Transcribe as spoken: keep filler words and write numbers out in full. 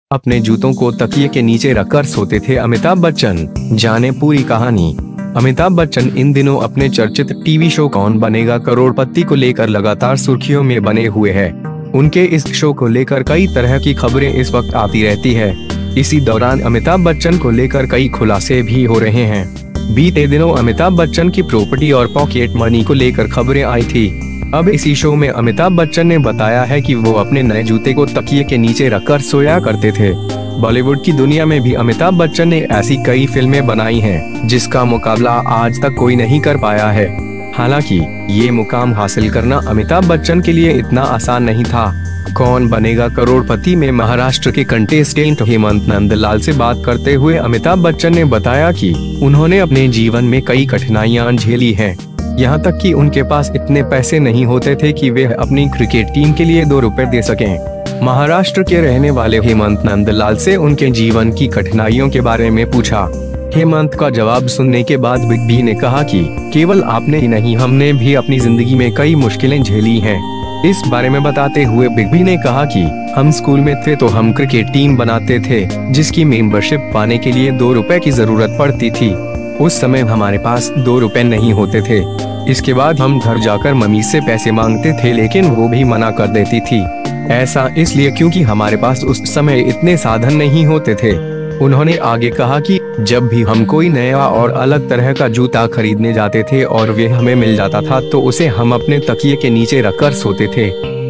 अपने जूतों को तकिए के नीचे रखकर सोते थे अमिताभ बच्चन। जाने पूरी कहानी। अमिताभ बच्चन इन दिनों अपने चर्चित टीवी शो कौन बनेगा करोड़पति को लेकर लगातार सुर्खियों में बने हुए हैं। उनके इस शो को लेकर कई तरह की खबरें इस वक्त आती रहती है। इसी दौरान अमिताभ बच्चन को लेकर कई खुलासे भी हो रहे हैं। बीते दिनों अमिताभ बच्चन की प्रॉपर्टी और पॉकेट मनी को लेकर खबरें आई थी। अब इसी शो में अमिताभ बच्चन ने बताया है कि वो अपने नए जूते को तकिए के नीचे रखकर सोया करते थे। बॉलीवुड की दुनिया में भी अमिताभ बच्चन ने ऐसी कई फिल्में बनाई हैं, जिसका मुकाबला आज तक कोई नहीं कर पाया है। हालांकि ये मुकाम हासिल करना अमिताभ बच्चन के लिए इतना आसान नहीं था। कौन बनेगा करोड़पति में महाराष्ट्र के कंटेस्टेंट हेमंत नंदलाल से बात करते हुए अमिताभ बच्चन ने बताया कि उन्होंने अपने जीवन में कई कठिनाइयां झेली हैं। यहाँ तक कि उनके पास इतने पैसे नहीं होते थे कि वे अपनी क्रिकेट टीम के लिए दो रुपए दे सकें। महाराष्ट्र के रहने वाले हेमंत नंदलाल से उनके जीवन की कठिनाइयों के बारे में पूछा। हेमंत का जवाब सुनने के बाद बिग बी ने कहा कि केवल आपने ही नहीं, हमने भी अपनी जिंदगी में कई मुश्किलें झेली हैं। इस बारे में बताते हुए बिग बी ने कहा कि हम स्कूल में थे तो हम क्रिकेट टीम बनाते थे, जिसकी मेंबरशिप पाने के लिए दो रुपए की जरूरत पड़ती थी। उस समय हमारे पास दो रुपए नहीं होते थे। इसके बाद हम घर जाकर मम्मी से पैसे मांगते थे, लेकिन वो भी मना कर देती थी। ऐसा इसलिए क्योंकि हमारे पास उस समय इतने साधन नहीं होते थे। उन्होंने आगे कहा कि जब भी हम कोई नया और अलग तरह का जूता खरीदने जाते थे और वे हमें मिल जाता था, तो उसे हम अपने तकिए के नीचे रखकर सोते थे।